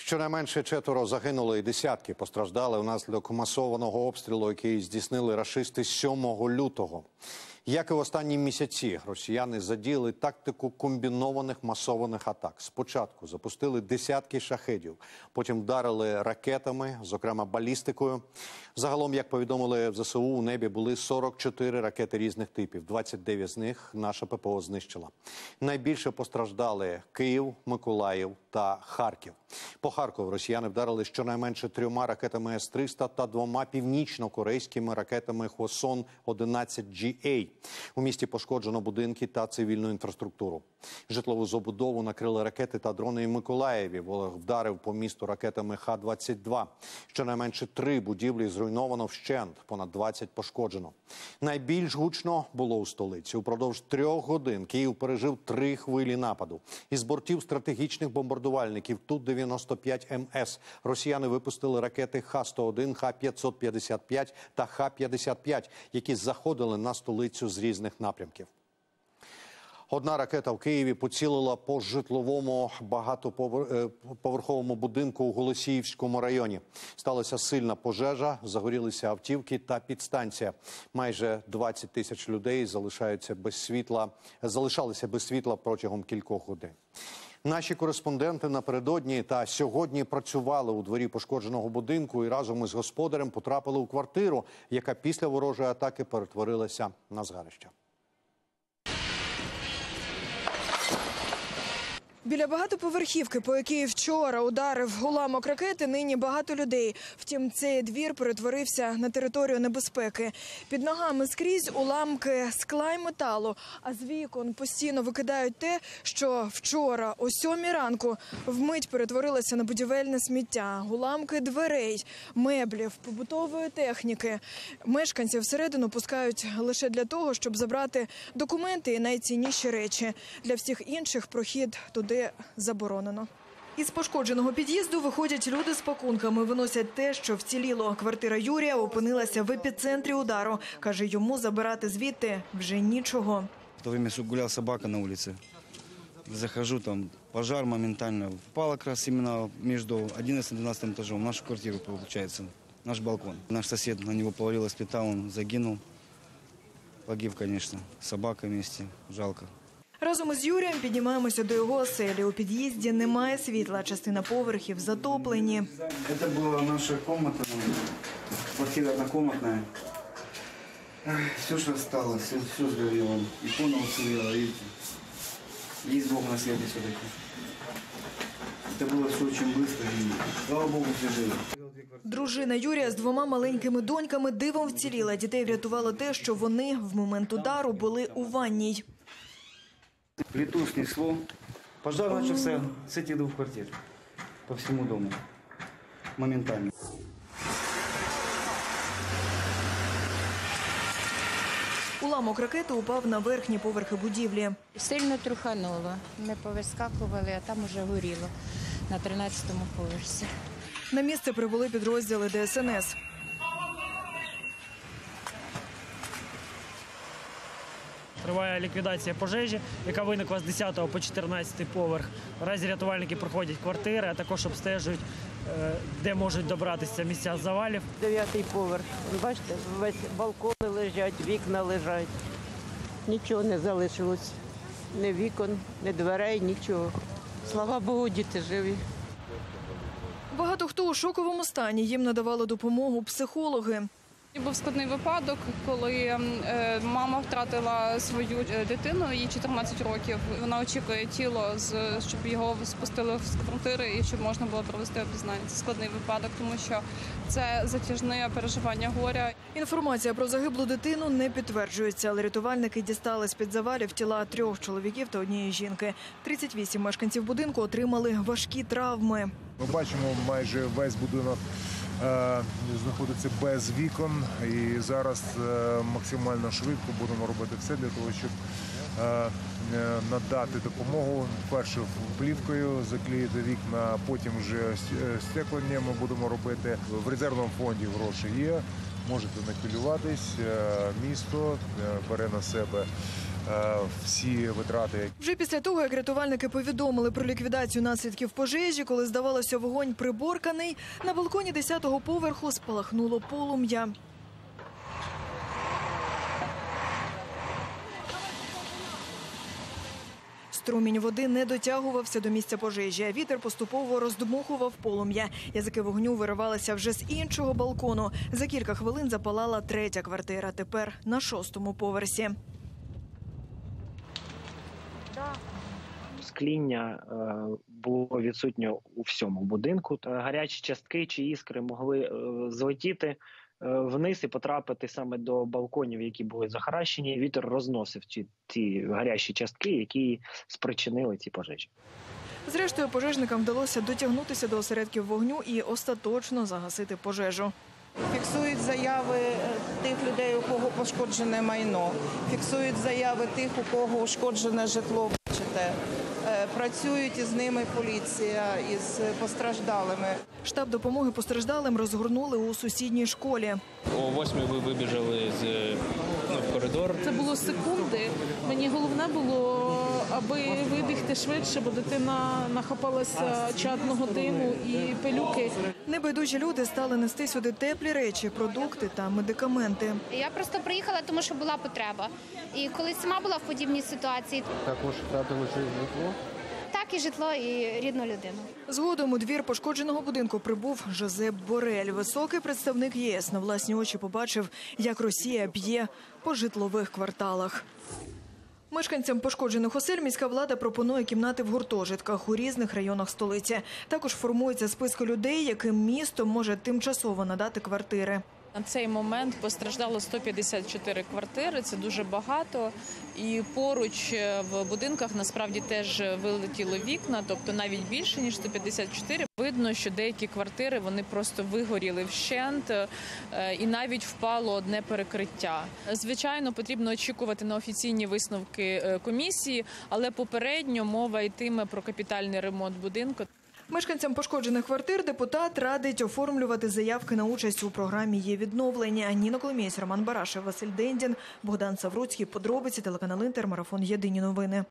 Щонайменше 4 загинули і десятки постраждали внаслідок масованого обстрілу, який здійснили рашисти 7 лютого. Як і в останні місяці, росіяни задіяли тактику комбінованих масованих атак. Спочатку запустили десятки шахедів, потім вдарили ракетами, зокрема балістикою. Загалом, як повідомили в ЗСУ, у небі були 44 ракети різних типів. 29 з них наша ППО знищила. Найбільше постраждали Київ, Миколаїв та Харків. По Харкову росіяни вдарили щонайменше 3 ракетами С-300 та 2 північно-корейськими ракетами Хвосон-11GA. У місті пошкоджено будинки та цивільну інфраструктуру. Житлову забудову накрили ракети та дрони і Миколаєві. Ворог вдарив по місту ракетами Х-22. Щонайменше 3 будівлі зруйновано вщент, понад 20 пошкоджено. Найбільш гучно було у столиці. Упродовж 3 годин Київ пережив 3 хвилі нападу. Із бортів стратегічних бомбардувальників Ту-95МС росіяни випустили ракети Х-101, Х-555 та Х-55, які заходили на столицю з різних напрямків. Одна ракета в Києві поцілила по житловому багатоповерховому будинку у Голосіївському районі. Сталася сильна пожежа, загорілися автівки та підстанція. Майже 20 тисяч людей залишалися без світла протягом кількох годин. Наші кореспонденти напередодні та сьогодні працювали у дворі пошкодженого будинку і разом із господарем потрапили у квартиру, яка після ворожої атаки перетворилася на згарище. Біля багатоповерхівки, по якій вчора ударив уламок ракети, нині багато людей. Втім, цей двір перетворився на територію небезпеки. Під ногами скрізь уламки скла й металу, а з вікон постійно викидають те, що вчора о 7 ранку вмить перетворилося на будівельне сміття. Уламки дверей, меблів, побутової техніки. Мешканців всередину пускають лише для того, щоб забрати документи і найцінніші речі. Для всіх інших прохід туди заборонено. Із пошкодженого під'їзду виходять люди з пакунками, виносять те, що вціліло. Квартира Юрія опинилася в епіцентрі удару. Каже, йому забирати звідти вже нічого. В то время гуляла собака на вулиці. Захожу, там пожар моментально. Впала якраз іменно між 11 і 12 етажом, в нашу квартиру, виходить, наш балкон. Наш сусід, на нього повалилась плита, він загинув. Погиб, звісно, собака вместе, жалко. Разом із Юрієм піднімаємося до його оселі. У під'їзді немає світла, частина поверхів затоплені. Це була наша кімната, квартира однокомнатна. Все, що залишилося, все згоріло. Ікона уціліла, бачите. Є Бог на світі все-таки. Це було все дуже швидко і, слава Богу, все живі. Дружина Юрія з 2 маленькими доньками дивом вціліла. Дітей врятувало те, що вони в момент удару були у ванній. Плиту снесло. Пожар начался с этих 2 квартир по всему дому. Моментально. Уламок ракети упав на верхні поверхи будівлі. Сильно трухануло. Ми повискакували, а там уже горіло на 13-му поверсі. На місце прибули підрозділи ДСНС. Триває ліквідація пожежі, яка виникла з 10 по 14 поверх. Наразі рятувальники проходять квартири, а також обстежують, де можуть добратися місця завалів. 9-й поверх. Бачите, весь балкони лежать, вікна лежать. Нічого не залишилось. Ні вікон, ні дверей, нічого. Слава Богу, діти живі. Багато хто у шоковому стані. Їм надавали допомогу психологи. Був складний випадок, коли мама втратила свою дитину, їй 14 років. Вона очікує тіло, щоб його спустили з квартири і щоб можна було провести опізнання. Це складний випадок, тому що це затяжне переживання горя. Інформація про загиблу дитину не підтверджується, але рятувальники дістали з-під завалів тіла 3 чоловіків та 1 жінки. 38 мешканців будинку отримали важкі травми. Ми бачимо, майже весь будинок знаходиться без вікон, і зараз максимально швидко будемо робити все для того, щоб надати допомогу. Перше плівкою заклеїти вікна, потім вже стеклення ми будемо робити. В резервному фонді гроші є, можете не хвилюватись. Місто бере на себе всі витрати. Вже після того, як рятувальники повідомили про ліквідацію наслідків пожежі, коли, здавалося, вогонь приборканий, на балконі 10-го поверху спалахнуло полум'я. Струмінь води не дотягувався до місця пожежі, а вітер поступово роздмухував полум'я. Язики вогню виривалися вже з іншого балкону. За кілька хвилин запалала 3-я квартира, тепер на 6-му поверсі. Скління було відсутнє у всьому будинку. Гарячі частки чи іскри могли злетіти вниз і потрапити саме до балконів, які були захаращені. Вітер розносив ці гарячі частки, які спричинили ці пожежі. Зрештою, пожежникам вдалося дотягнутися до осередків вогню і остаточно загасити пожежу. Фіксують заяви тих людей, у кого пошкоджене майно. Фіксують заяви тих, у кого ушкоджене житло. Бачите. Працюють із ними поліція, із постраждалими. Штаб допомоги постраждалим розгорнули у сусідній школі. О 8-й ви вибіжали в коридор. Це було секунди. Мені головне було, аби вибігти швидше, бо дитина нахапалася чадного диму і пилюки. Небайдужі люди стали нести сюди теплі речі, продукти та медикаменти. Я просто приїхала, тому що була потреба. І коли сама була в подібній ситуації. Також втратили житло? Так, і житло, і рідну людину. Згодом у двір пошкодженого будинку прибув Жозеп Борель. Високий представник ЄС на власні очі побачив, як Росія б'є по житлових кварталах. Мешканцям пошкоджених осель міська влада пропонує кімнати в гуртожитках у різних районах столиці. Також формуються списки людей, яким місто може тимчасово надати квартири. На цей момент постраждало 154 квартири, це дуже багато. І поруч в будинках насправді теж вилетіли вікна, тобто навіть більше, ніж 154. Видно, що деякі квартири вони просто вигоріли вщент і навіть впало одне перекриття. Звичайно, потрібно очікувати на офіційні висновки комісії, але попередньо мова йтиме про капітальний ремонт будинку. Мешканцям пошкоджених квартир депутат радить оформлювати заявки на участь у програмі «Є відновлення». Ніна Коломієць, Роман Барашев, Василь Дендін, Богдан Савруцький. Подробиці, телеканал Інтер, марафон «Єдині новини».